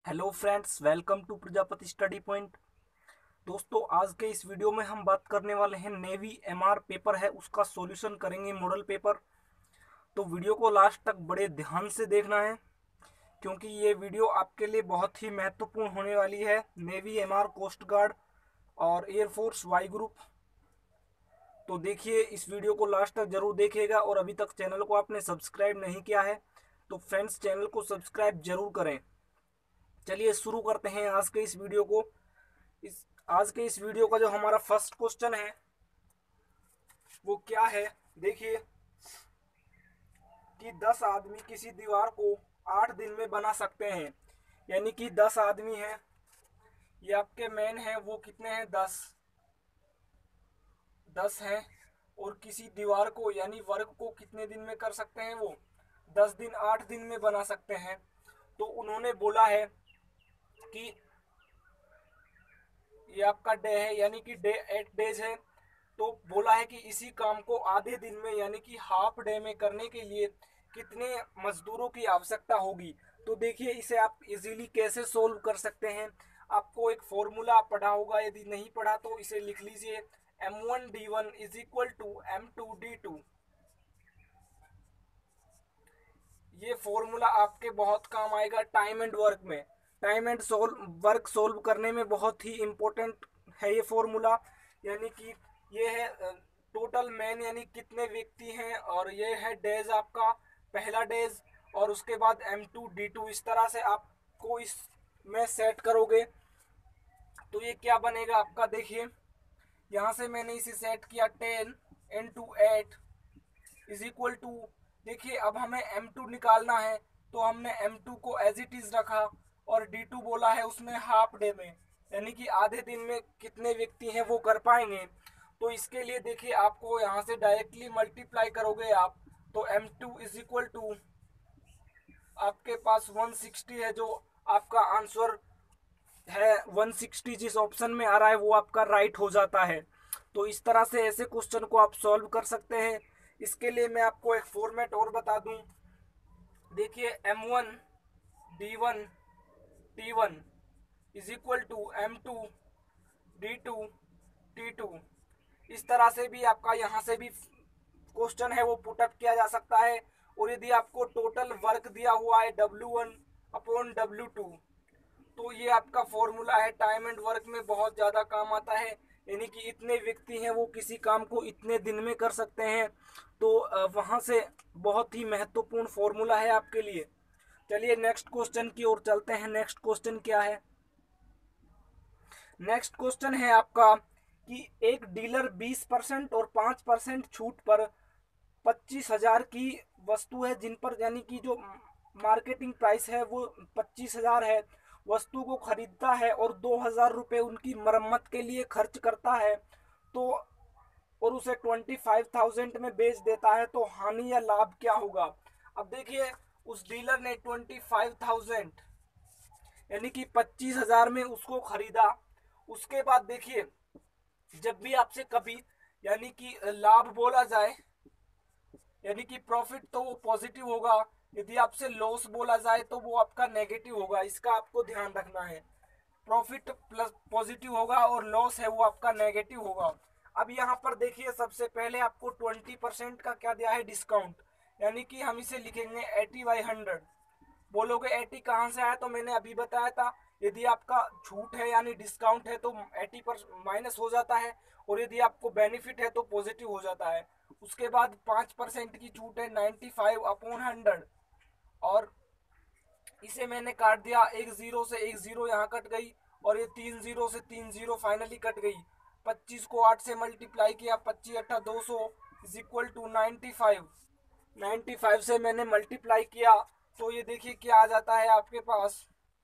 Hello friends, welcome to Prajapati study point. दोस्तों, आज के इस वीडियो में हम बात करने वाले हैं नेवी एमआर पेपर है उसका सॉल्यूशन करेंगे, मॉडल पेपर। तो वीडियो को लास्ट तक बड़े ध्यान से देखना है क्योंकि ये वीडियो आपके लिए बहुत ही महत्वपूर्ण होने वाली है। नेवी एमआर, कोस्ट गार्ड और एयरफोर्स वाई ग्रुप। तो देखिए, इस वीडियो को लास्ट तक जरूर देखिएगा और अभी तक चैनल को आपने सब्सक्राइब नहीं किया है तो फ्रेंड्स चैनल को सब्सक्राइब जरूर करें। चलिए शुरू करते हैं आज के इस वीडियो को। इस आज के इस वीडियो का जो हमारा फर्स्ट क्वेश्चन है वो क्या है, देखिए कि 10 आदमी किसी दीवार को 8 दिन में बना सकते हैं। यानी कि 10 आदमी हैं, ये आपके मैन हैं, वो कितने हैं, 10 हैं। और किसी दीवार को यानी वर्क को कितने दिन में कर सकते हैं, वो 10 दिन 8 दिन में बना सकते हैं। तो उन्होंने बोला है कि ये आपका डे है, यानी कि डे 8 डेज है। तो बोला है कि इसी काम को आधे दिन में यानी कि हाफ डे में करने के लिए कितने मजदूरों की आवश्यकता होगी। तो देखिए, इसे आप इजीली कैसे सोल्व कर सकते हैं। आपको एक फॉर्मूला पढ़ा होगा, यदि नहीं पढ़ा तो इसे लिख लीजिए। M1D1 is equal to M2D2। ये फॉर्मूला आपके बहुत काम आएगा टाइम एंड वर्क में। टाइम एंड वर्क सोल्व करने में बहुत ही इम्पोर्टेंट है ये फॉर्मूला। यानी कि ये है टोटल मैन यानी कितने व्यक्ति हैं, और ये है डेज आपका पहला डेज, और उसके बाद M2D2। इस तरह से आपको इसमें सेट करोगे तो ये क्या बनेगा आपका, देखिए यहाँ से मैंने इसे सेट किया 10 into 8 इज इक्वल टू। देखिए, अब हमें M2 निकालना है तो हमने M2 को एज इट इज रखा और D2 बोला है उसमें हाफ डे में, यानी कि आधे दिन में कितने व्यक्ति हैं वो कर पाएंगे। तो इसके लिए देखिए, आपको यहाँ से डायरेक्टली मल्टीप्लाई करोगे आप, तो M2 इज इक्वल टू आपके पास 160 है, जो आपका आंसर है 160 जिस ऑप्शन में आ रहा है वो आपका राइट हो जाता है। तो इस तरह से ऐसे क्वेश्चन को आप सॉल्व कर सकते हैं। इसके लिए मैं आपको एक फॉर्मेट और बता दूं। देखिए, M1D1T1 is equal to M2D2T2। इस तरह से भी आपका यहाँ से भी क्वेश्चन है वो पुटअप किया जा सकता है। और यदि आपको टोटल वर्क दिया हुआ है W1/W2, तो ये आपका फॉर्मूला है टाइम एंड वर्क में बहुत ज़्यादा काम आता है। यानी कि इतने व्यक्ति हैं वो किसी काम को इतने दिन में कर सकते हैं। तो वहाँ से बहुत ही महत्वपूर्ण फॉर्मूला है आपके लिए। चलिए नेक्स्ट क्वेश्चन की ओर चलते हैं। नेक्स्ट क्वेश्चन क्या है, नेक्स्ट क्वेश्चन है आपका कि एक डीलर 20% और 5% छूट पर 25,000 की वस्तु है जिन पर यानी कि जो मार्केटिंग प्राइस है वो 25,000 है, वस्तु को खरीदता है और 2,000 रुपये उनकी मरम्मत के लिए खर्च करता है, तो और उसे 25,000 में बेच देता है, तो हानि या लाभ क्या होगा। अब देखिए, उस डीलर ने 25,000 यानी कि 25,000 में उसको खरीदा। उसके बाद देखिए, जब भी आपसे कभी यानी कि लाभ बोला जाए यानी कि प्रॉफिट, तो वो पॉजिटिव होगा। यदि आपसे लॉस बोला जाए तो वो आपका नेगेटिव होगा, इसका आपको ध्यान रखना है। प्रॉफिट प्लस पॉजिटिव होगा और लॉस है वो आपका नेगेटिव होगा। अब यहाँ पर देखिए, सबसे पहले आपको 20% का क्या दिया है, डिस्काउंट। यानी कि हम इसे लिखेंगे 80/100। बोलोगे 80 कहाँ से आया, तो मैंने अभी बताया था, यदि आपका छूट है यानी डिस्काउंट है तो 80% माइनस हो जाता है, और यदि आपको बेनिफिट है तो पॉजिटिव हो जाता है। उसके बाद 5% की छूट है 95/100, और इसे मैंने काट दिया, एक जीरो से एक जीरो यहाँ कट गई, और ये 3 जीरो से 3 जीरो फाइनली कट गई। 25 को 8 से मल्टीप्लाई किया, 25×8 = 200 इज इक्वल टू 95। 95 से मैंने मल्टीप्लाई किया तो ये देखिए क्या आ जाता है आपके पास,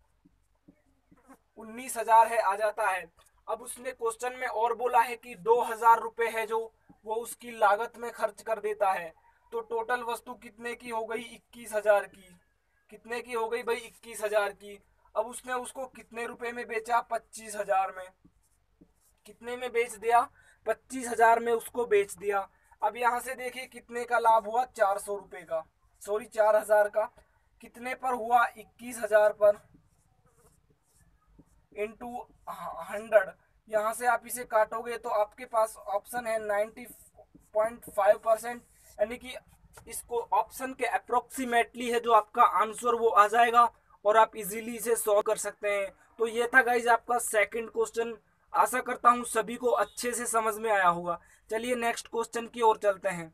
19,000 है, आ जाता है। अब उसने क्वेश्चन में और बोला है कि 2,000 रुपये है जो वो उसकी लागत में खर्च कर देता है। तो टोटल वस्तु कितने की हो गई, 21,000 की। कितने की हो गई भाई, 21,000 की। अब उसने उसको कितने रुपए में बेचा, 25,000 में। कितने में बेच दिया, 25,000 में उसको बेच दिया। अब यहाँ से देखिए कितने का लाभ हुआ, 400 रुपये का, सॉरी 4,000 का। कितने पर हुआ, 21,000 पर। इंटू 100, यहाँ से आप इसे काटोगे तो आपके पास ऑप्शन है 90.5%, यानी कि इसको ऑप्शन के अप्रोक्सीमेटली है जो आपका आंसर वो आ जाएगा और आप इजीली इसे सॉल्व कर सकते हैं। तो ये था गाइज आपका सेकंड क्वेश्चन। आशा करता हूँ सभी को अच्छे से समझ में आया होगा। चलिए नेक्स्ट क्वेश्चन की ओर चलते हैं।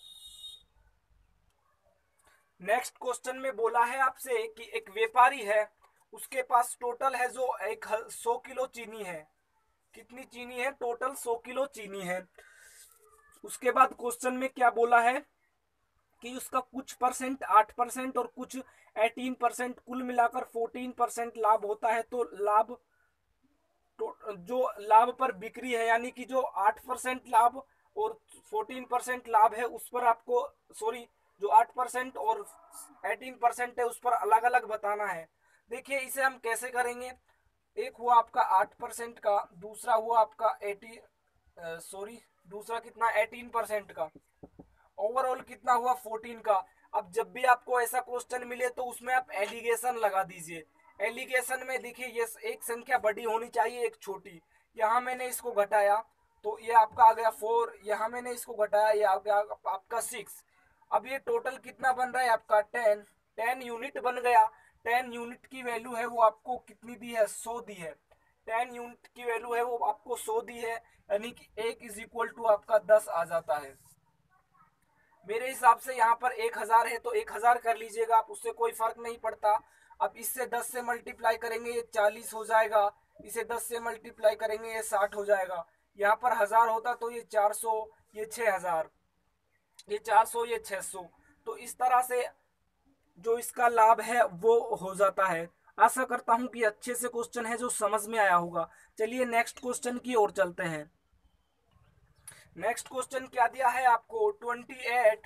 नेक्स्ट क्वेश्चन में बोला है आपसे कि एक व्यापारी है, उसके पास टोटल है जो 100 किलो चीनी है। कितनी चीनी है? टोटल 100 किलो चीनी है। उसके बाद क्वेश्चन में क्या बोला है कि उसका कुछ परसेंट 8% और कुछ 18%, कुल मिलाकर 14% लाभ होता है। तो लाभ जो लाभ पर बिक्री है, यानी कि जो 8% लाभ और 14% लाभ है उस पर आपको, सॉरी, जो 8% और 18% है उस पर अलग अलग बताना है। देखिए इसे हम कैसे करेंगे। एक हुआ आपका 8% का, दूसरा हुआ आपका 80, सॉरी, दूसरा कितना 18% का, ओवरऑल कितना हुआ 14 का। अब जब भी आपको ऐसा क्वेश्चन मिले तो उसमें आप एलिगेशन लगा दीजिए। एलिगेशन में देखिए ये एक संख्या बड़ी होनी चाहिए एक छोटी। यहाँ मैंने इसको घटाया तो ये आपका आ गया 4, यहाँ मैंने इसको घटाया ये आ गया आपका 6। अब ये टोटल कितना बन रहा है आपका 10 यूनिट बन गया। 10 यूनिट की वैल्यू है वो आपको कितनी दी है? 100 दी है। 10 यूनिट की वैल्यू है वो आपको 100 दी है, यानी कि 1 इज इक्वल टू आपका 10 आ जाता है। मेरे हिसाब से यहाँ पर 1000 है तो 1000 कर लीजिएगा आप, उससे कोई फर्क नहीं पड़ता। अब इससे 10 से मल्टीप्लाई करेंगे ये 40 हो जाएगा, इसे 10 से मल्टीप्लाई करेंगे ये 60 हो जाएगा। यहाँ पर 1000 होता तो ये 400, ये 6000, ये 400, ये 600। तो इस तरह से जो इसका लाभ है वो हो जाता है। आशा करता हूं कि अच्छे से क्वेश्चन है जो समझ में आया होगा। चलिए नेक्स्ट क्वेश्चन की ओर चलते हैं। नेक्स्ट क्वेश्चन क्या दिया है आपको? 28,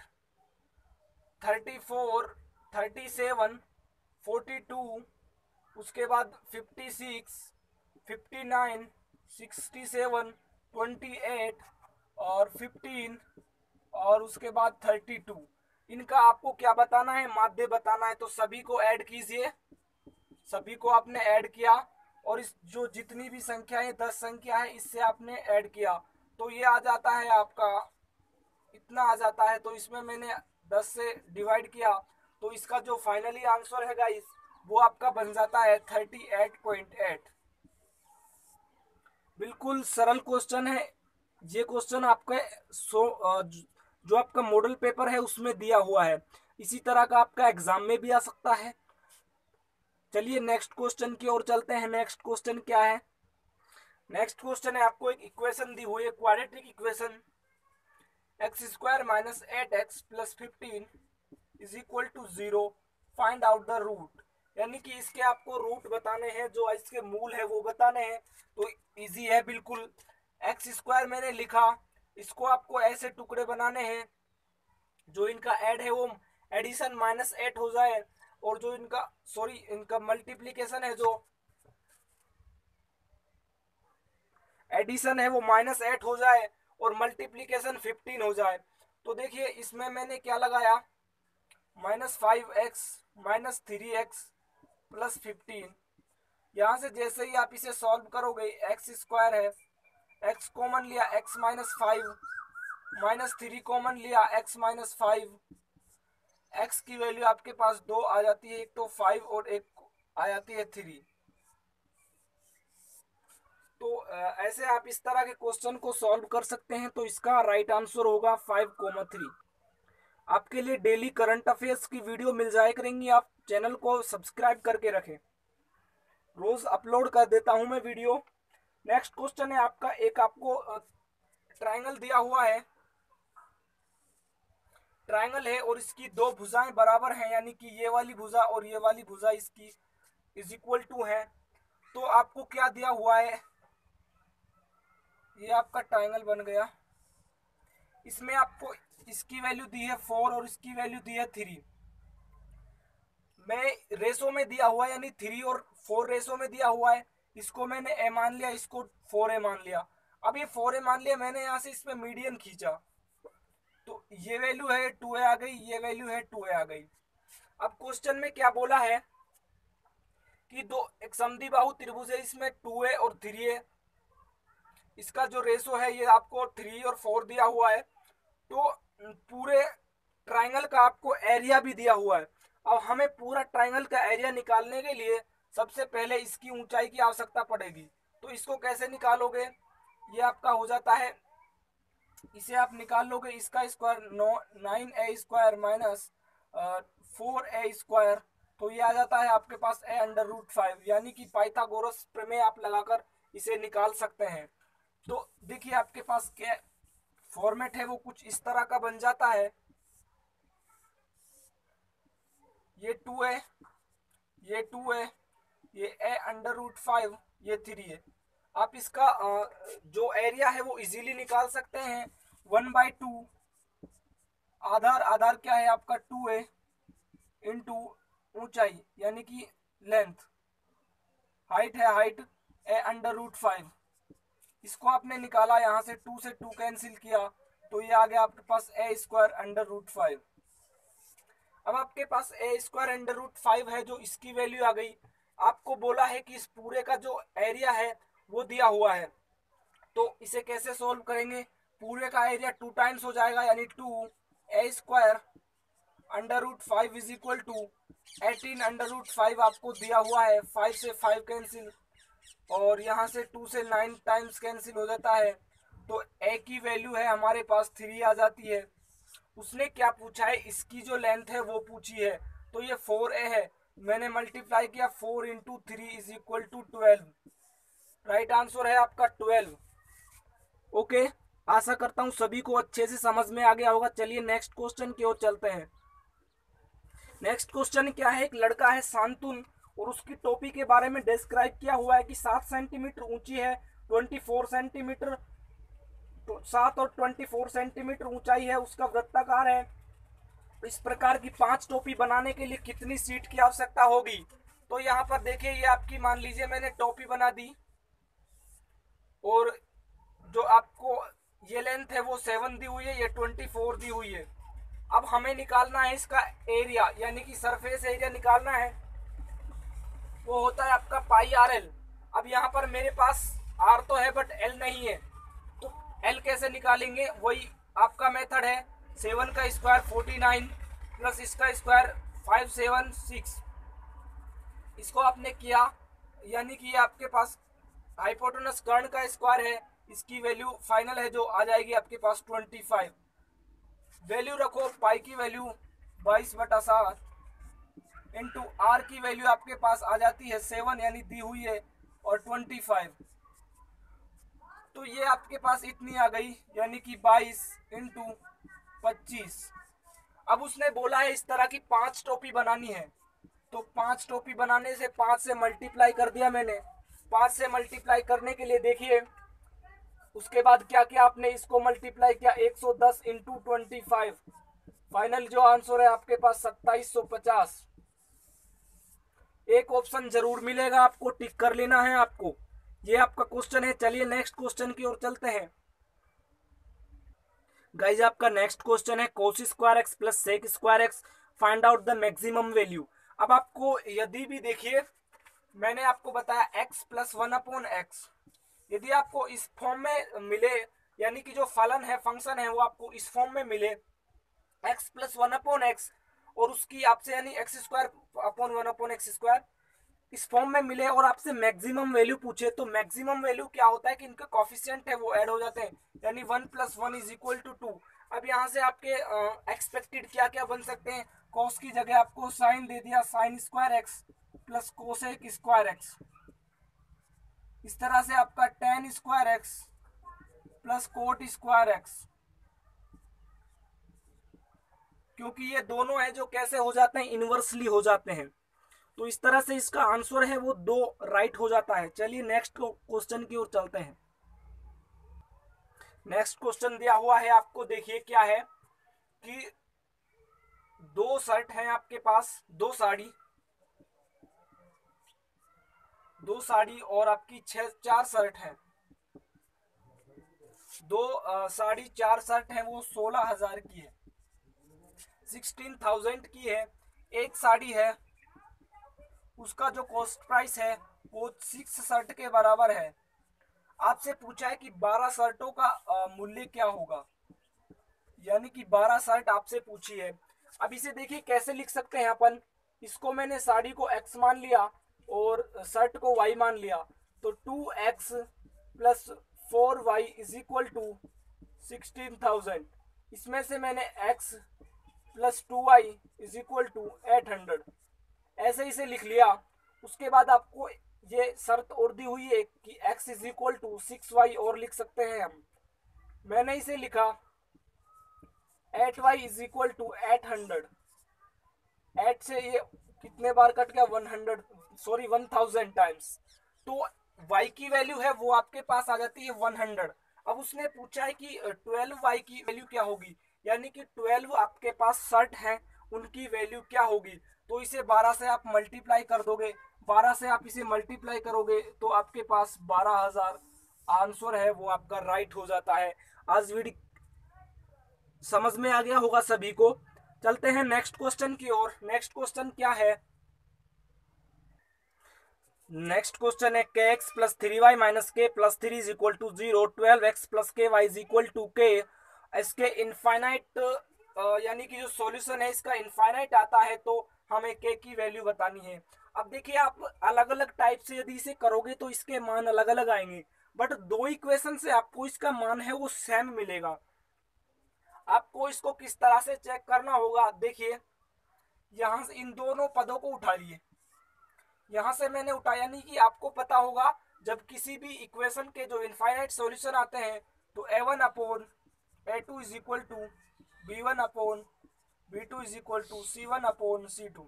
34, 37, 42, उसके बाद 56, 59, 67, 28 और 15 और उसके बाद 32। इनका आपको क्या बताना है? माध्य बताना है। तो सभी को ऐड कीजिए। सभी को आपने ऐड किया और इस जो जितनी भी संख्या है 10 संख्या है इससे आपने ऐड किया तो ये आ जाता है आपका, इतना आ जाता है। तो इसमें मैंने 10 से डिवाइड किया तो इसका जो फाइनली आंसर है गाइस वो आपका बन जाता है 38.8। बिल्कुल सरल क्वेश्चन है ये। क्वेश्चन आपका जो आपका मॉडल पेपर है उसमें दिया हुआ है। इसी तरह का आपका एग्जाम में भी आ सकता है। चलिए नेक्स्ट क्वेश्चन की ओर चलते हैं। नेक्स्ट क्वेश्चन क्या है? नेक्स्ट क्वेश्चन है आपको एक इक्वेशन दी हुई है, quadratic equation, X square minus 8x plus 15 is equal to 0, find out the root. यानी कि इसके आपको रूट बताने हैं, जो इसके मूल है वो बताने हैं। तो इजी है बिल्कुल। एक्स स्क्वायर मैंने लिखा, इसको आपको ऐसे टुकड़े बनाने हैं जो इनका ऐड है वो एडिशन -8 हो जाए, और जो इनका, सॉरी, इनका मल्टीप्लीकेशन है, जो एडिशन है वो -8 हो जाए और मल्टीप्लीकेशन 15 हो जाए। तो देखिए इसमें मैंने क्या लगाया, -5x -3x प्लस 15। यहाँ से जैसे ही आप इसे सॉल्व करोगे, एक्स स्क्वायर है, एक्स कॉमन लिया, एक्स -5, -3 कॉमन लिया, एक्स -5, एक्स की वैल्यू आपके पास 2 आ जाती है, एक तो 5 और एक आ जाती है 3। तो ऐसे आप इस तरह के क्वेश्चन को सॉल्व कर सकते हैं। तो इसका राइट आंसर होगा 5,3। आपके लिए डेली करंट अफेयर्स की वीडियो मिल जाया करेंगी, आप चैनल को सब्सक्राइब करके रखें। रोज अपलोड कर देता हूं मैं वीडियो। नेक्स्ट क्वेश्चन है आपका, एक आपको ट्रायंगल दिया हुआ है। ट्रायंगल है और इसकी दो भुजाएं बराबर हैं, यानी कि ये वाली भुजा और ये वाली भुजा इसकी इज इक्वल टू है। तो आपको क्या दिया हुआ है? ये आपका ट्रायंगल बन गया। इसमें आपको इसकी वैल्यू दी है 4 और इसकी वैल्यू दी है 3। मैं रेसो में दिया हुआ है, यानी 3 और 4 रेसो में दिया हुआ है। इसको मैंने ए मान लिया, इसको 4a मान लिया। अब ये 4a मान लिया मैंने, यहाँ से इसमें मीडियन खींचा तो ये वैल्यू है 2a आ गई, ये वैल्यू है 2a आ गई। अब क्वेश्चन में क्या बोला है कि दो एक समद्विबाहु त्रिभुज है, इसमें 2a और 3a, इसका जो रेशो है ये आपको 3 और 4 दिया हुआ है। तो पूरे ट्राइंगल का आपको एरिया भी दिया हुआ है। अब हमें पूरा ट्राइंगल का एरिया निकालने के लिए सबसे पहले इसकी ऊंचाई की आवश्यकता पड़ेगी। तो इसको कैसे निकालोगे, ये आपका हो जाता है, इसे आप निकाल लोगे, इसका स्क्वायर 9a² माइनस 4a², तो ये आ जाता है आपके पास a√5, यानी कि पाइथागोरस प्रमेय आप लगाकर इसे निकाल सकते हैं। तो देखिए आपके पास क्या फॉर्मेट है, वो कुछ इस तरह का बन जाता है, ये 2a, ये 2a, ये a√5, ये 3a। आप इसका जो एरिया है वो इजीली निकाल सकते हैं। 1/2 आधार, आधार क्या है आपका 2a इंटू ऊंचाई यानी कि लेंथ, हाइट है हाइट a√5, इसको आपने निकाला, यहाँ से 2 से 2 कैंसिल किया, तो ये आ गया आपके पास a² √5। अब आपके पास a² √5 है, जो इसकी वैल्यू आ गई। आपको बोला है कि इस पूरे का जो एरिया है वो दिया हुआ है, तो इसे कैसे सोल्व करेंगे, पूरे का एरिया 2 टाइम्स हो जाएगा, यानी 2a² √5 इज इक्वल टू 18√5 आपको दिया हुआ है, 5 से 5 कैंसिल, और यहाँ से 2 से 9 टाइम्स कैंसिल हो जाता है, तो a की वैल्यू है हमारे पास 3 आ जाती है। उसने क्या पूछा है, इसकी जो लेंथ है वो पूछी है, तो ये 4a है, मैंने मल्टीप्लाई किया 4 into 3 is equal to 12, right answer है आपका 12। ओके, आशा करता हूँ सभी को अच्छे से समझ में आ गया होगा। चलिए नेक्स्ट क्वेश्चन की ओर चलते हैं। नेक्स्ट क्वेश्चन क्या है, एक लड़का है शांतुन, और उसकी टोपी के बारे में डिस्क्राइब किया हुआ है कि 7 सेंटीमीटर ऊंची है, 24 सेंटीमीटर, 7 और 24 सेंटीमीटर ऊंचाई है, उसका वृत्ताकार है। इस प्रकार की 5 टोपी बनाने के लिए कितनी शीट की आवश्यकता होगी। तो यहाँ पर देखिए, ये आपकी मान लीजिए मैंने टोपी बना दी, और जो आपको ये लेंथ है वो 7 दी हुई है, ये 24 दी हुई है। अब हमें निकालना है इसका एरिया, यानी कि सरफेस एरिया निकालना है, वो होता है आपका πr/l। अब यहाँ पर मेरे पास r तो है बट l नहीं है, तो l कैसे निकालेंगे, वही आपका मेथड है, 7 का स्क्वायर 49 प्लस इसका स्क्वायर 576, इसको आपने किया, यानी कि ये आपके पास हाइपोटेनस कर्ण का स्क्वायर है, इसकी वैल्यू फाइनल है जो आ जाएगी आपके पास 25। वैल्यू रखो, पाई की वैल्यू 22/7 इंटू आर की वैल्यू आपके पास आ जाती है 7, यानी दी हुई है, और 25, तो ये आपके पास इतनी आ गई, यानी कि 22 इंटू 25। अब उसने बोला है इस तरह की 5 टोपी बनानी है, तो 5 टोपी बनाने से 5 से मल्टीप्लाई कर दिया मैंने। 5 से मल्टीप्लाई करने के लिए देखिए उसके बाद क्या किया आपने, इसको मल्टीप्लाई किया 110 इंटू 25, फाइनल जो आंसर है आपके पास 2750। एक ऑप्शन जरूर मिलेगा आपको, टिक कर लेना है आपको, ये आपका क्वेश्चन है। चलिए नेक्स्ट क्वेश्चन की ओर चलते हैं। गाइज आपका नेक्स्ट क्वेश्चन है cos² x plus sec² x, find out the maximum value. अब आपको यदि भी देखिए, मैंने आपको बताया x प्लस 1/x, यदि आपको इस फॉर्म में मिले, यानी कि जो फलन है, फंक्शन है, वो आपको इस फॉर्म में मिले, x प्लस 1/x, और उसकी आपसे यानी x²/1/x², इस फॉर्म में मिले, और आपसे मैक्सिमम वैल्यू पूछे, तो मैक्सिमम वैल्यू क्या होता है कि इनके कॉफिशिएंट है वो ऐड हो जाते हैं, यानी 1 + 1 = 2। अब यहाँ से आपके एक्सपेक्टेड क्या क्या बन सकते हैं, कॉस की जगह आपको साइन दे दिया, sin² x प्लस cosec²x, इस तरह से आपका tan²x प्लस cot²x, क्योंकि ये दोनों है जो कैसे हो जाते हैं, इनवर्सली हो जाते हैं, तो इस तरह से इसका आंसर है वो 2 राइट हो जाता है। चलिए नेक्स्ट क्वेश्चन की ओर चलते हैं। नेक्स्ट क्वेश्चन दिया हुआ है आपको, देखिए क्या है कि 2 शर्ट हैं आपके पास, 2 साड़ी, 2 साड़ी और आपकी 4 शर्ट हैं, 2 साड़ी 4 शर्ट हैं, वो 16,000 की है, 16,000 की है। एक साड़ी है उसका जो कॉस्ट प्राइस है वो 6 शर्ट के बराबर है। आपसे पूछा है कि 12 शर्टों का मूल्य क्या होगा, यानी कि 12 शर्ट आपसे पूछी है। अब इसे देखिए कैसे लिख सकते हैं अपन। इसको मैंने साड़ी को x मान लिया और शर्ट को y मान लिया, तो 2x plus 4y is equal to 16,000। इसमें से मैंने x plus 2y is equal to 800 ऐसे इसे लिख लिया। उसके बाद आपको ये शर्त और दी हुई है कि x is equal to 6y और लिख सकते हैं हम। मैंने इसे लिखा 8y इज इक्वल टू 800। 8 से ये कितने बार कट गया, 1000 टाइम्स। तो y की वैल्यू है वो आपके पास आ जाती है 100। अब उसने पूछा है कि 12y की वैल्यू क्या होगी, यानी कि 12 आपके पास शर्ट है उनकी वैल्यू क्या होगी। तो इसे 12 से आप मल्टीप्लाई कर दोगे, 12 से आप इसे मल्टीप्लाई करोगे तो आपके पास 12,000 आंसर है वो आपका राइट हो जाता है। आज वीडियो समझ में आ गया होगा सभी को। चलते हैं नेक्स्ट क्वेश्चन की ओर। नेक्स्ट क्वेश्चन क्या है, नेक्स्ट क्वेश्चन है K X plus 3y minus K plus 3 is equal to 0, 12x plus K Y is equal to K. इसके इनफाइनाइट यानी कि जो सॉल्यूशन है इसका इनफाइनाइट आता है तो हमें के की वैल्यू बतानी है। अब देखिए आप अलग अलग टाइप से यदि इसे करोगे तो इसके मान अलग अलग आएंगे, बट दो इक्वेशन से आपको इसका मान है वो सेम मिलेगा। आपको इसको किस तरह से चेक करना होगा, देखिए यहां से इन दोनों पदों को उठा लिए, यहां से मैंने उठाया, नहीं कि आपको पता होगा जब किसी भी इक्वेशन के जो इनफाइनाइट सॉल्यूशन आते हैं तो a1 upon a2 is equal to b1 upon b2 is equal to c1 upon c2।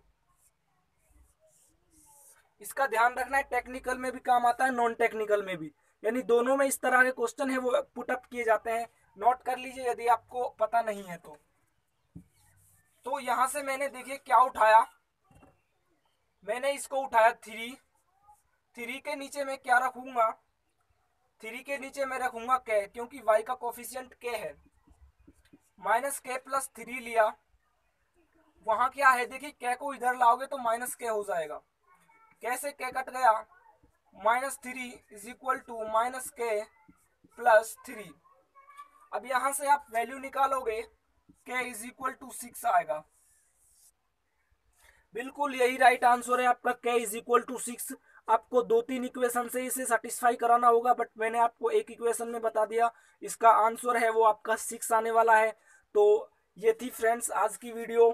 इसका ध्यान रखना है, टेक्निकल में भी काम आता है नॉन टेक्निकल में भी, यानी दोनों में इस तरह के क्वेश्चन है वो पुट अप किए जाते हैं। नोट कर लीजिए यदि आपको पता नहीं है तो यहां से मैंने देखिए क्या उठाया, मैंने इसको उठाया 3। 3 के नीचे मैं क्या रखूंगा, 3 के नीचे मैं रखूंगा के, क्योंकि y का कोफिशियंट के है। माइनस के प्लस 3 लिया, वहां क्या है देखिए के को इधर लाओगे तो माइनस के हो जाएगा, कैसे के कट गया, -3 is equal to minus K plus 3। अब यहां से आप वैल्यू निकालोगे के इज इक्वल टू 6 आएगा। बिल्कुल यही राइट आंसर है आपका, के इज इक्वल टू 6। आपको 2-3 इक्वेशन से इसे सेटिस्फाई कराना होगा, बट मैंने आपको एक इक्वेशन में बता दिया, इसका आंसर है वो आपका 6 आने वाला है। तो ये थी फ्रेंड्स आज की वीडियो।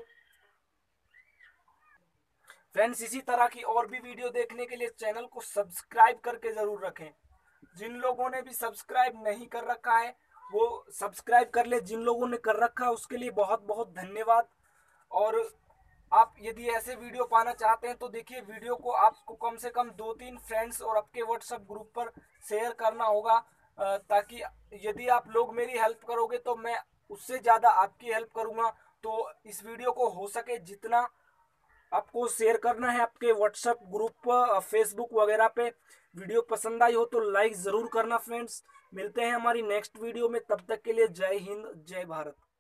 फ्रेंड्स इसी तरह की और भी वीडियो देखने के लिए चैनल को सब्सक्राइब करके जरूर रखें। जिन लोगों ने भी सब्सक्राइब नहीं कर रखा है वो सब्सक्राइब कर ले, जिन लोगों ने कर रखा है उसके लिए बहुत बहुत धन्यवाद। और आप यदि ऐसे वीडियो पाना चाहते हैं तो देखिए वीडियो को आपको कम से कम 2-3 फ्रेंड्स और आपके व्हाट्सएप ग्रुप पर शेयर करना होगा, ताकि यदि आप लोग मेरी हेल्प करोगे तो मैं उससे ज़्यादा आपकी हेल्प करूँगा। तो इस वीडियो को हो सके जितना आपको शेयर करना है आपके व्हाट्सएप ग्रुप फेसबुक वगैरह पे। वीडियो पसंद आई हो तो लाइक ज़रूर करना फ्रेंड्स। मिलते हैं हमारी नेक्स्ट वीडियो में, तब तक के लिए जय हिंद जय भारत।